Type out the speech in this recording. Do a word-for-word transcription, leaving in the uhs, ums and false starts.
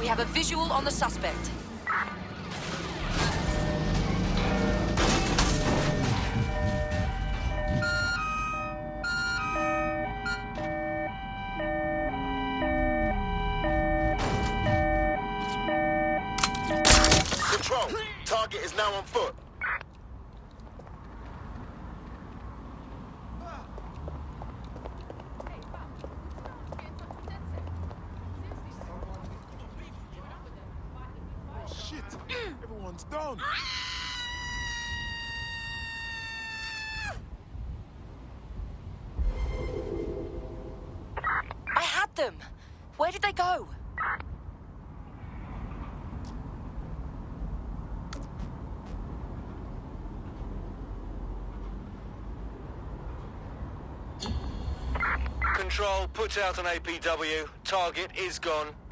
We have a visual on the suspect. Control. Target is now on foot. Shit! Everyone's down! I had them! Where did they go? Control, put out an A P W. Target is gone.